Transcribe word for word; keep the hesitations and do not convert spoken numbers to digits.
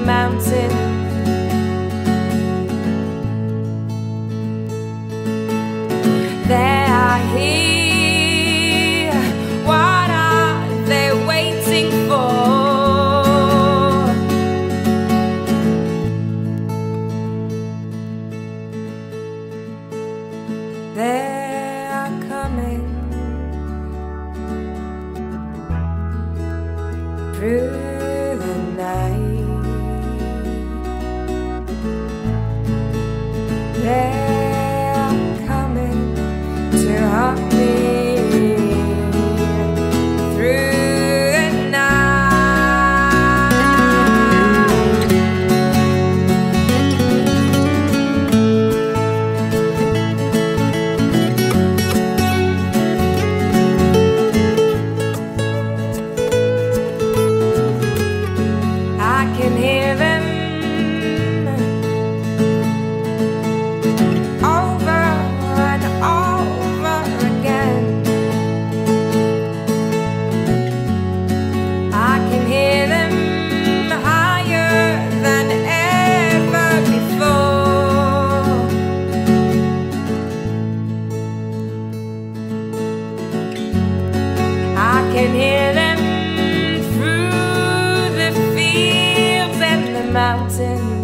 mountains. They are here. What are they waiting for? They are coming through the night. They are coming to haunt me through the night. I can hear them over and over again. I can hear them higher than ever before. I can hear them through the fields and the mountains.